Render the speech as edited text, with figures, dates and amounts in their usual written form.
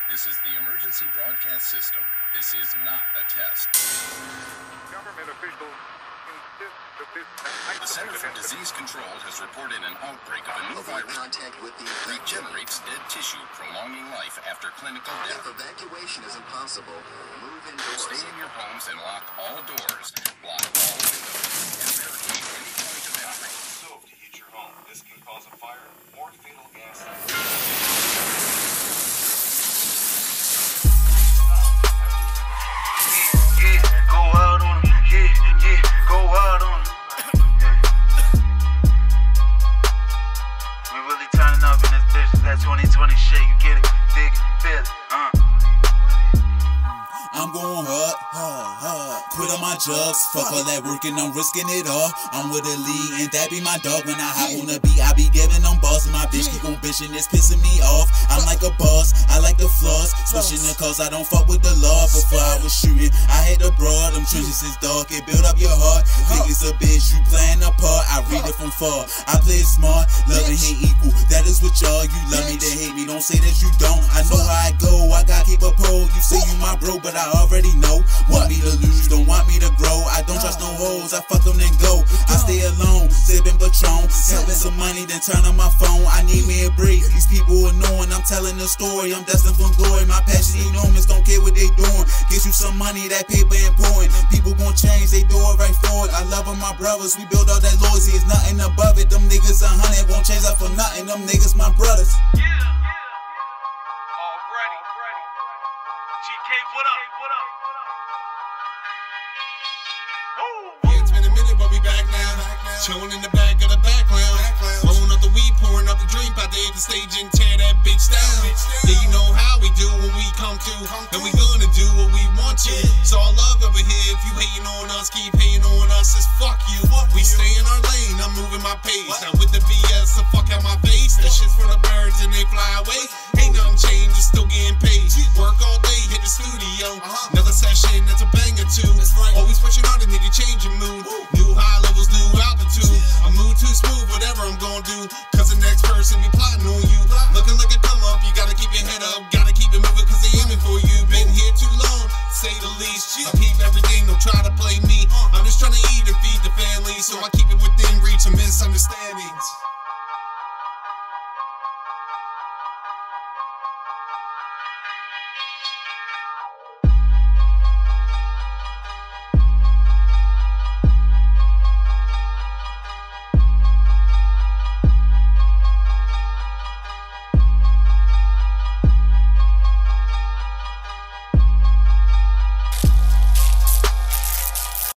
This is the emergency broadcast system. This is not a test. Government officials insist that this... The Center for Disease Control has reported an outbreak of a new virus that regenerates dead tissue, prolonging life after clinical death. If evacuation is impossible, move indoors. Stay in your homes and lock all doors. Block all windows. And barricade any point of entry. Stove to heat your home. This can cause a fire or fatal gas. That 2020 shit, you get it, dig it, feel it, I'm going hard, quit on my drugs, fuck all that working, I'm risking it all. I'm with a lead, and that be my dog. When I hop on the beat, I be giving them balls, and my bitch keep on bitching, it's pissing me off. I'm like a boss, I like the flaws, switching the cause, I don't fuck with the law. Before I was shooting, I hit the broad, them trenches is dark, it build up your heart. Think it's a bitch, you playing a part, I read it from far. I play it smart, love and hate equal, that is what y'all, you love me, then hate me, don't say that you don't. I know how I go, I gotta keep a pole, you say you my bro, but I already know. Want me to lose, don't want me to grow. I don't trust no hoes, I fuck them then go. I stay alone, sipping Patron, counting some money, then turn on my phone. I need me a break, these people are knowing I'm telling the story. I'm destined for glory, my passion enormous, don't care what they doing. Get you some money, that paper important. People gon' change, they do it right forward. I love them, my brothers, we build all that loyalty, it's nothing above it. Them niggas 100, won't change up for nothing. Them niggas my brothers. Already. GK, what up? Yeah, it's been a minute, but we back now. Chillin' in the back of the background. Blowing up the weed, pouring up the drink, about to hit the stage and tear that bitch down. Yeah, you know how we do when we come through, and we gonna do what we want to. So all love over here. If you hating on us, keep hating on us, it's fuck you. We stay in our lane, I'm moving my pace. Now with the BS, so fuck out my face. That shit's for the birds and they fly away. Ain't nothing changed, it's still getting paid. Work all day, hit the studio. Another session, that's a banger too. Always pushing hard and need to change your mood. New high levels, new altitude. I move too smooth, whatever I'm gonna do. Cause the next person be